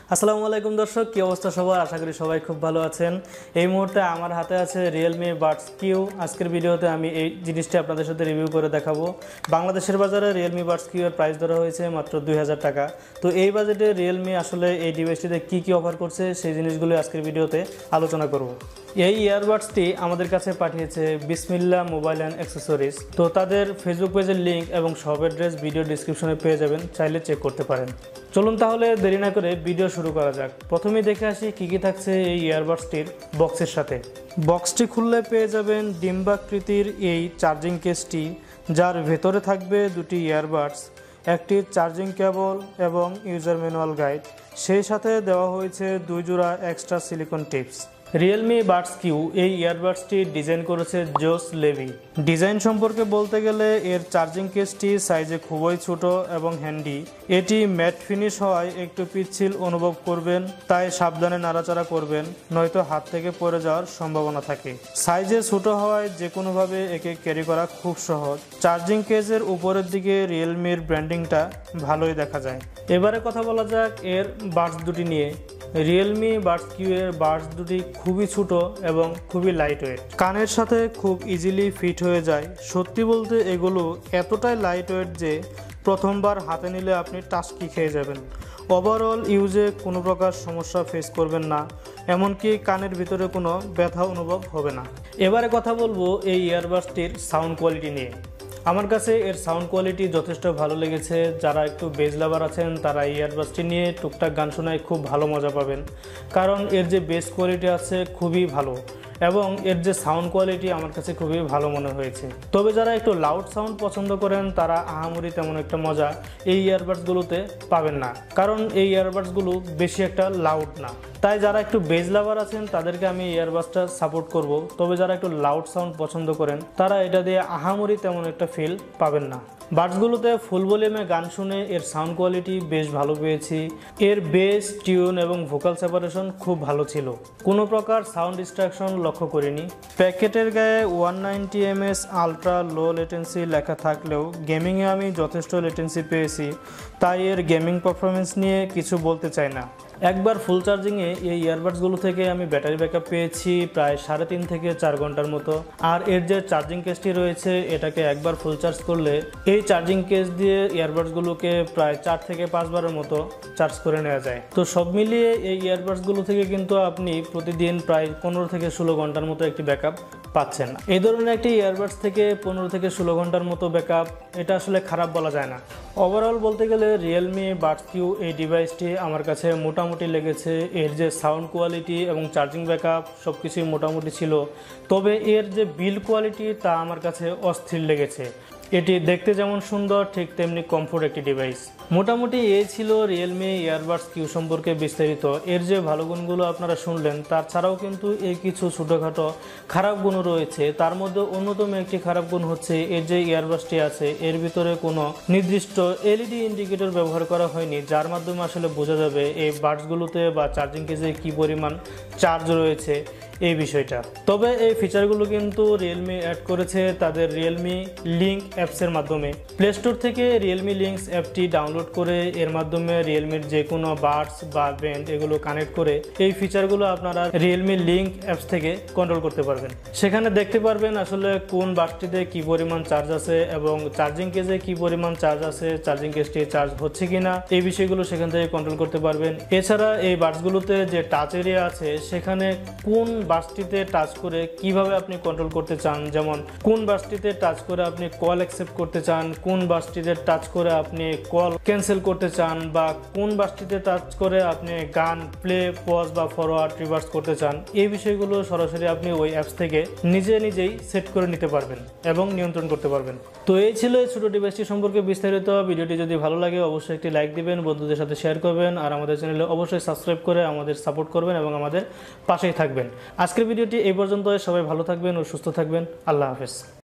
আসসালামু আলাইকুম দর্শক, কি অবস্থা সবার? আশা করি সবাই খুব ভালো আছেন। এই মুহূর্তে আমার হাতে আছে Realme Buds Q। আজকের ভিডিওতে আমি এই জিনিসটি আপনাদের সাথে রিভিউ করে দেখাবো। বাংলাদেশের বাজারে Realme Buds Q এর প্রাইস ধরা হয়েছে মাত্র 2000 টাকা। তো এই বাজেটে Realme আসলে এই ডিভাইসটিতে কি অফার করছে সেই জিনিসগুলো আজকের ভিডিওতে আলোচনা করব। এই ইয়ারবাডসটি আমাদের কাছে পাঠিয়েছে বিসমিল্লাহ মোবাইল অ্যান্ড অ্যাক্সেসরিজ। তো তাদের ফেসবুক পেজের লিঙ্ক এবং শপ অ্যাড্রেস ভিডিও ডিসক্রিপশনে পেয়ে যাবেন, চাইলে চেক করতে পারেন। চলুন তাহলে দেরি না করে ভিডিও শুরু করা যাক। প্রথমেই দেখে আসি কি থাকছে এই ইয়ারবাডসটির বক্সের সাথে। বক্সটি খুললে পেয়ে যাবেন ডিম্বাকৃতির এই চার্জিং কেসটি, যার ভেতরে থাকবে দুটি ইয়ারবাডস, একটি চার্জিং কেবল এবং ইউজার ম্যানুয়াল গাইড। সেই সাথে দেওয়া হয়েছে 2 জোড়া extra silicone tips. Realme Buds Q এই ইয়ারবাডসটি ডিজাইন করেছে জোস লেভি। ডিজাইন সম্পর্কে বলতে গেলে এর চার্জিং কেসটি সাইজে খুবই ছোট এবং হ্যান্ডি। এটি ম্যাট ফিনিশ হওয়ায় একটু পিচ্ছিল অনুভব করবেন, তাই সাবধানে নাড়াচাড়া করবেন, নয়তো হাত থেকে পড়ে যাওয়ার সম্ভাবনা থাকে। সাইজে ছোট হওয়ায় যে কোনোভাবে একে ক্যারি করা খুব সহজ। চার্জিং কেসের উপরের দিকে রিয়েলমির ব্র্যান্ডিংটা ভালোই দেখা যায়। এবারে কথা বলা যাক এর বাডস দুটি নিয়ে। Realme Buds Q এর বাডস দুটি খুবই ছোট এবং খুবই লাইট ওয়েট, কানের সাথে খুব ইজিলি ফিট হয়ে যায়। সত্যি বলতে এগুলো এতটাই লাইট ওয়েট যে প্রথমবার হাতে নিলে আপনি টাস্কি খেয়ে যাবেন। ওভারঅল ইউজে কোনো প্রকার সমস্যা ফেস করবেন না, এমনকি কানের ভিতরে কোনো ব্যথা অনুভব হবে না। এবারে কথা বলবো এই ইয়ারবাডসটির সাউন্ড কোয়ালিটি নিয়ে। আমার কাছে এর সাউন্ড কোয়ালিটি যথেষ্ট ভালো লেগেছে। যারা একটু বেজ লাভার আছেন তারা এই ইয়ারবাডসটি নিয়ে টুকটাক গান শোনায় খুব ভালো মজা পাবেন, কারণ এর যে বেস কোয়ালিটি আছে খুবই ভালো এবং এর যে সাউন্ড কোয়ালিটি আমার কাছে খুবই ভালো মনে হয়েছে। তবে যারা একটু লাউড সাউন্ড পছন্দ করেন তারা আহামরি তেমন একটা মজা এই ইয়ারবাডসগুলোতে পাবেন না, কারণ এই ইয়ারবাডসগুলো বেশি একটা লাউড না। তাই যারা একটু বেজ লাভার আছেন তাদেরকে আমি ইয়ারবাডসটা সাপোর্ট করব। তবে যারা একটু লাউড সাউন্ড পছন্দ করেন তারা এটা দিয়ে আহামরি তেমন একটা ফিল পাবেন না। বাডসগুলোতে ফুল ভলিউমে গান শুনে এর সাউন্ড কোয়ালিটি বেশ ভালো পেয়েছি। এর বেস, টিউন এবং ভোকাল সেপারেশন খুব ভালো ছিল, কোনো প্রকার সাউন্ড ডিস্ট্রাকশন লক্ষ্য করিনি। প্যাকেটের গায়ে 190 mAh আলট্রা লো লেটেন্সি লেখা থাকলেও গেমিংয়ে আমি যথেষ্ট লেটেন্সি পেয়েছি, তাই এর গেমিং পারফরমেন্স নিয়ে কিছু বলতে চাই না। একবার ফুল চার্জিংয়ে এই ইয়ারবাডসগুলো থেকে আমি ব্যাটারি ব্যাকআপ পেয়েছি প্রায় 3.5 থেকে 4 ঘন্টার মতো। আর এর যে চার্জিং কেসটি রয়েছে এটাকে একবার ফুল চার্জ করলে এই চার্জিং কেস দিয়ে ইয়ারবাডসগুলোকে প্রায় 4 থেকে 5 বারের মতো চার্জ করে নেওয়া যায়। তো সব মিলিয়ে এই ইয়ারবাডসগুলো থেকে কিন্তু আপনি প্রতিদিন প্রায় 15 থেকে 16 ঘন্টার মতো একটি ব্যাকআপ পাচ্ছেন। এই ধরনের একটি ইয়ারবাডস থেকে 15 থেকে 16 ঘন্টার মতো ব্যাকআপ, এটা আসলে খারাপ বলা যায় না। ওভারঅল বলতে গেলে Realme Buds Q এই ডিভাইসটি আমার কাছে মোটামুটি লেগেছে। এর যে সাউন্ড কোয়ালিটি এবং চার্জিং ব্যাকআপ সব কিছুই মোটামুটি ছিল, তবে এর যে বিল্ড কোয়ালিটি তা আমার কাছে অস্থির লেগেছে। এটি দেখতে যেমন সুন্দর ঠিক তেমনি কমফোর্ট একটি ডিভাইস। মোটামুটি এই ছিল Realme ইয়ারবাডস Q সম্পর্কে বিস্তারিত। এর যে ভালো গুণগুলো আপনারা শুনলেন, তার ছাড়াও কিন্তু এর কিছু ছোটোখাটো খারাপ গুণও রয়েছে। তার মধ্যে অন্যতম একটি খারাপ গুণ হচ্ছে এর যে ইয়ারবাডসটি আছে এর ভিতরে কোনো নির্দিষ্ট এলইডি ইন্ডিকেটর ব্যবহার করা হয়নি, যার মাধ্যমে আসলে বোঝা যাবে এই বাডসগুলোতে বা চার্জিং কেসে কী পরিমাণ চার্জ রয়েছে এই বিষয়টা। তবে এই ফিচারগুলো কিন্তু Realme অ্যাড করেছে তাদের Realme লিঙ্ক অ্যাপসের মাধ্যমে। প্লে স্টোর থেকে Realme লিঙ্কস অ্যাপটি ডাউনলোড করে এর মাধ্যমে Realmeর যে কোনো বাডস বা ব্যান্ড এগুলো কানেক্ট করে এই ফিচারগুলো আপনারা Realme লিঙ্ক অ্যাপস থেকে কন্ট্রোল করতে পারবেন। সেখানে দেখতে পারবেন আসলে কোন বাডসটিতে কী পরিমাণ চার্জ আছে এবং চার্জিং কেসে কী পরিমাণ চার্জ আছে, চার্জিং কেসটি চার্জ হচ্ছে কিনা এই বিষয়গুলো সেখান থেকে কন্ট্রোল করতে পারবেন। এছাড়া এই বাডসগুলোতে যে টাচ এরিয়া আছে সেখানে কোন বাডসটিতে টাচ করে কিভাবে আপনি কন্ট্রোল করতে চান, যেমন কোন বাডসটিতে টাচ করে আপনি কল অ্যাকসেপ্ট করতে চান, কোন বাডসটিতে টাচ করে আপনি কল ক্যান্সেল করতে চান, বা কোন বাডসটিতে টাচ করে আপনি গান প্লে, পজ বা ফরওয়ার্ড রিভার্স করতে চান, এই বিষয়গুলো সরাসরি আপনি ওই অ্যাপস থেকে নিজেই সেট করে নিতে পারবেন এবং নিয়ন্ত্রণ করতে পারবেন। তো এই ছিল এই ছোটো ডিভাইসটি সম্পর্কে বিস্তারিত। ভিডিওটি যদি ভালো লাগে অবশ্যই একটি লাইক দিবেন, বন্ধুদের সাথে শেয়ার করবেন, আর আমাদের চ্যানেলে অবশ্যই সাবস্ক্রাইব করে আমাদের সাপোর্ট করবেন এবং আমাদের পাশেই থাকবেন। আজকের ভিডিওটি এই পর্যন্ত। সবাই ভালো থাকবেন ও সুস্থ থাকবেন। আল্লাহ হাফেজ।